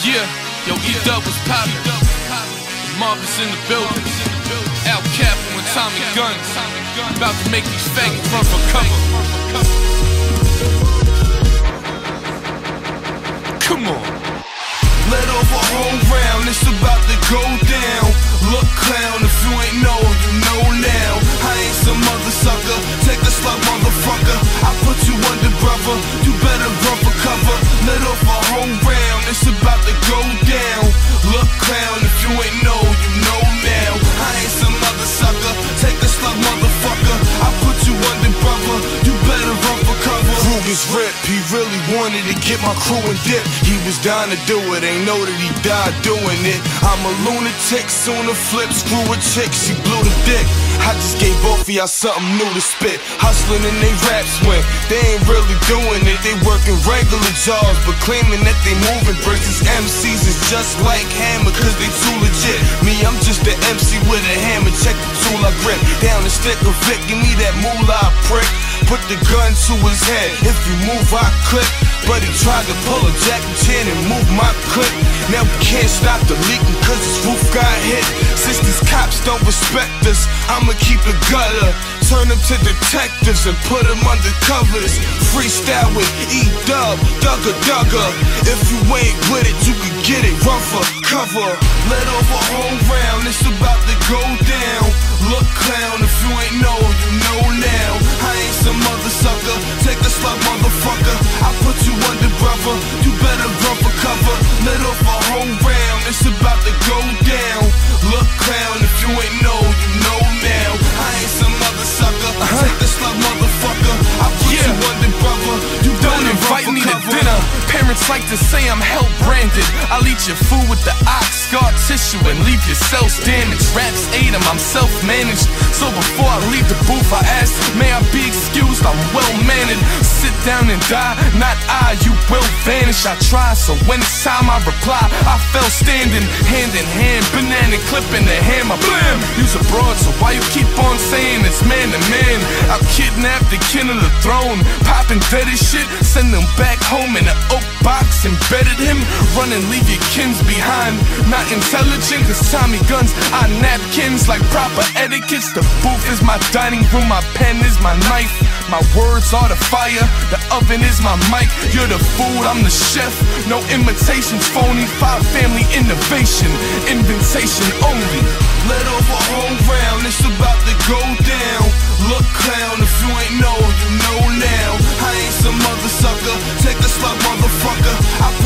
Yeah, yo, E-Dub was poppin'. Marvis in the building. Al Capo and Tommy Guns. About to make these faggots run for cover. Come on. Let off a whole round, it's about to go down. Look, clown, if you ain't know, you know now. I ain't some mother sucker, take a slug, motherfucker. I put you under, brother, you better run for cover. Let off a whole round, it's about to go down. Look, clown, if you ain't know, you know now. I ain't some mother sucker, take a slug, motherfucker. I put you under, brother, you better run for cover. Ruger's rip, he really wanted to get my crew and dip. He was down to do it, ain't know that he died doing it. I'm a lunatic, sooner flip, screw a chick, she blew the dick. I just gave both of y'all something new to spit. Hustling in they raps when they ain't really doing it. They working regular jobs, but claiming that they moving bricks. These MCs is just like Hammer, cause they too legit. Me, I'm just the MC with a hammer, check the tool I grip. Down the stick of Vic, give me that moolah, prick. Put the gun to his head, if you move I clip. But he tried to pull a Jackie Chan and move my clip. Now we can't stop the leaking cause his roof got hit. Since these cops don't respect us, I'ma keep it gutter. Turn them to detectives and put them under covers. Freestyle with E-Dub, Dugga. If you ain't with it, you can get it, run for cover. Let off a whole round, it's about to go down. Look, clown, if you ain't know, you know now. I ain't some mother sucker, take a slug, motherfucker. I put you under, brother, you better run for cover. Let off a whole round, it's about to go down. Look, clown, if you ain't know, you know now. I ain't some mother sucker, take a slug, motherfucker. I put you under, brother, you Don't invite me to dinner. Parents like to say I'm hell-branded. I'll eat your food with the ox, scar tissue, and leave your cells damaged. Raps ate them, I'm self-managed. So before I leave the booth, I ask, may I be excused? I'm well-mannered. Sit down and die, not I, you will vanish. I try, so when it's time I reply, I fell standing, hand in hand, banana clip in the hammer, blam! Use a broad, so why you keep on saying it's man to man? I'll kidnap the king of the throne, popping dead as shit, send them back home in an oak box, embedded him, run and leave your kins behind. Not intelligent, cause Tommy Guns, I napkins like proper etiquettes. The booth is my dining room, my pen is my knife. My words are the fire, the oven is my mic. You're the food, I'm the chef. No imitations, phony, 5 family innovation, invitation only. Let off a whole round, it's about to go down. Look, clown, if you ain't know, you know now. I ain't some mother sucker, take a slug, motherfucker. I